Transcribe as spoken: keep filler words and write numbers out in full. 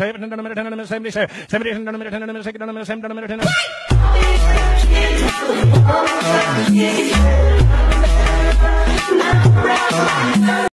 Save it in a minute, ten minutes, seventy, seventy, ten minutes, ten minutes, ten minutes, ten minutes, ten minutes.